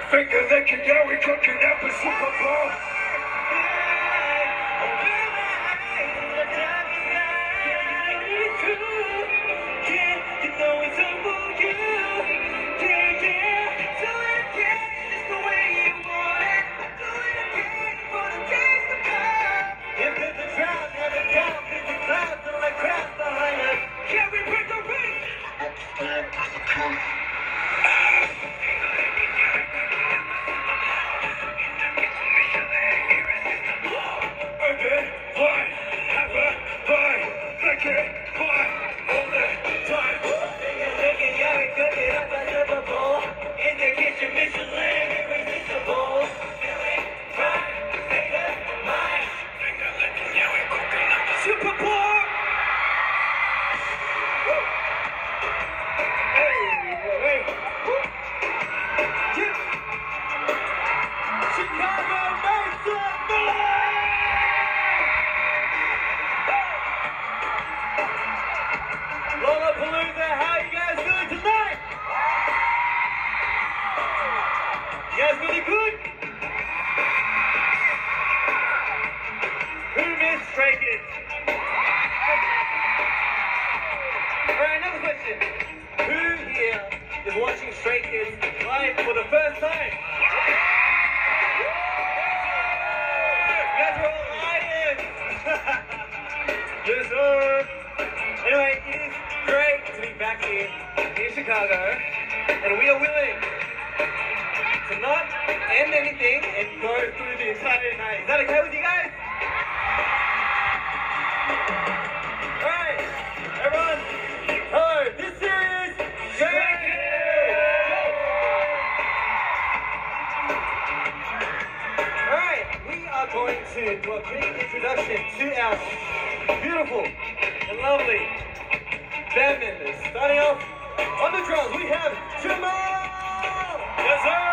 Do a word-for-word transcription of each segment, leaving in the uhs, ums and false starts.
Finger licking, yeah, we cooking up a Super Bowl. Lollapalooza, how you guys doing tonight? You guys really good? Who missed Stray Kids? Alright, another question. Who here is watching Stray Kids live for the first time? You guys are all lions! Yes, sir! Anyway, it is great to be back here in Chicago, and we are willing to not end anything and go through the entire night. Is that okay with you guys? Alright, everyone, hello, this is Stray Kids! Alright, we are going to do a brief introduction to our beautiful and lovely band members. Starting off on the drums, we have Jamal! Yes, sir!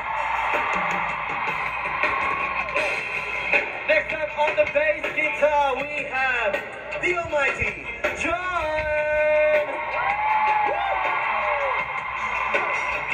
Next up on the bass guitar, we have the almighty John!